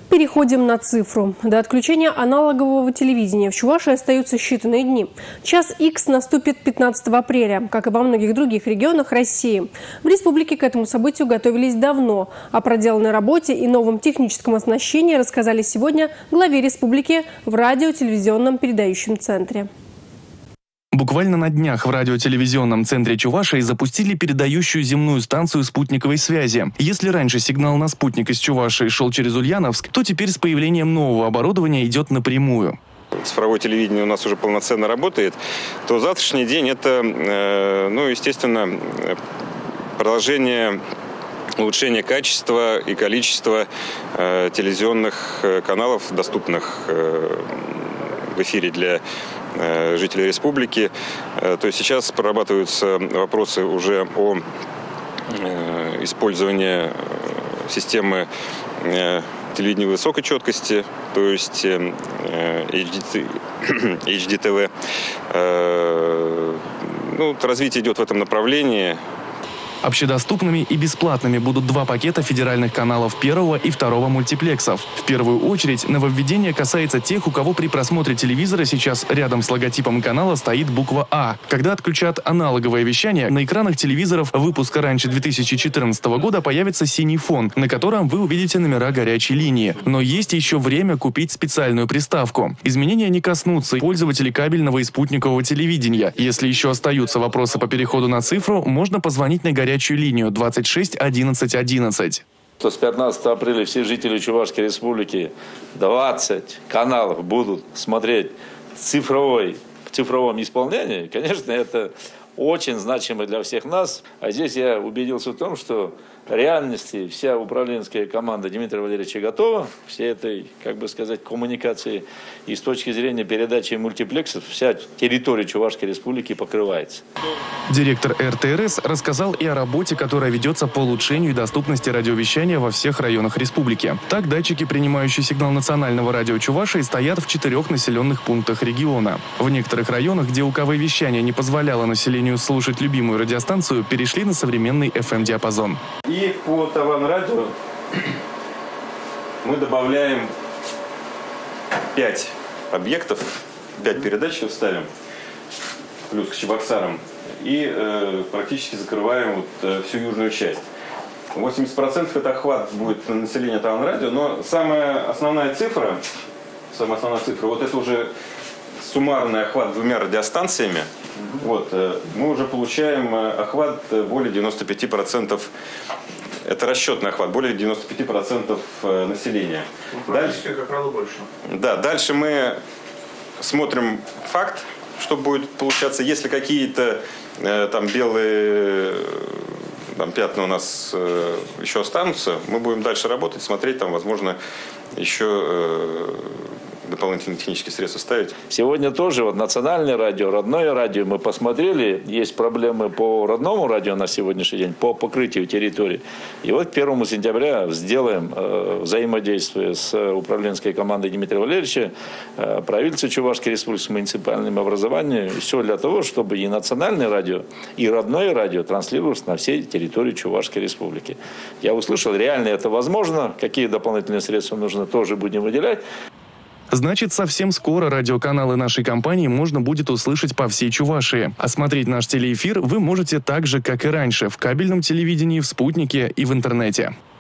Переходим на цифру. До отключения аналогового телевидения в Чувашии остаются считанные дни. Час Х наступит 15 апреля, как и во многих других регионах России. В республике к этому событию готовились давно. О проделанной работе и новом техническом оснащении рассказали сегодня главе республики в радио-телевизионном передающем центре. Буквально на днях в радиотелевизионном центре Чувашии запустили передающую земную станцию спутниковой связи. Если раньше сигнал на спутник из Чувашии шел через Ульяновск, то теперь с появлением нового оборудования идет напрямую. Цифровое телевидение у нас уже полноценно работает, то завтрашний день это, естественно, продолжение улучшения качества и количества телевизионных каналов, доступных в эфире для жителей республики. То есть сейчас прорабатываются вопросы уже о использовании системы телевидения высокой четкости, то есть HDTV. Развитие идет в этом направлении. Общедоступными и бесплатными будут два пакета федеральных каналов первого и второго мультиплексов. В первую очередь нововведение касается тех, у кого при просмотре телевизора сейчас рядом с логотипом канала стоит буква «А». Когда отключат аналоговое вещание, на экранах телевизоров выпуска раньше 2014 года появится синий фон, на котором вы увидите номера горячей линии. Но есть еще время купить специальную приставку. Изменения не коснутся пользователей кабельного и спутникового телевидения. Если еще остаются вопросы по переходу на цифру, можно позвонить на горячую линию 26 11 11. С 15 апреля все жители Чувашской республики 20 каналов будут смотреть в цифровом исполнении. Конечно, это очень значимо для всех нас. А здесь я убедился в том, что в реальности вся управленская команда Дмитрия Валерьевича готова всей этой, коммуникации. И с точки зрения передачи мультиплексов вся территория Чувашской республики покрывается. Директор РТРС рассказал и о работе, которая ведется по улучшению доступности радиовещания во всех районах республики. Так, датчики, принимающие сигнал национального радио Чувашии, стоят в 4 населенных пунктах региона. В некоторых районах, где УКВ-вещание не позволяло населению слушать любимую радиостанцию, перешли на современный FM-диапазон. И по Таван-радио мы добавляем 5 объектов, 5 передач ставим, плюс к Чебоксарам, и практически закрываем всю южную часть. 80% это охват будет на население Таван-радио, но самая основная цифра, это уже суммарный охват двумя радиостанциями. Мы уже получаем охват более 95%. Это расчетный охват, более 95% населения. Дальше, как правило, больше. Да, дальше мы смотрим факт, что будет получаться, если какие-то белые пятна у нас еще останутся, мы будем дальше работать, смотреть, возможно, еще дополнительные технические средства ставить. Сегодня тоже национальное радио, родное радио мы посмотрели. Есть проблемы по родному радио на сегодняшний день, по покрытию территории. И к 1 сентября сделаем взаимодействие с управленской командой Дмитрия Валерьевича, правительства Чувашской республики с муниципальным образованием. Все для того, чтобы и национальное радио, и родное радио транслировалось на всей территории Чувашской республики. Я услышал, реально это возможно. Какие дополнительные средства нужно, тоже будем выделять. Значит, совсем скоро радиоканалы нашей компании можно будет услышать по всей Чувашии. А смотреть наш телеэфир вы можете так же, как и раньше, в кабельном телевидении, в спутнике и в интернете.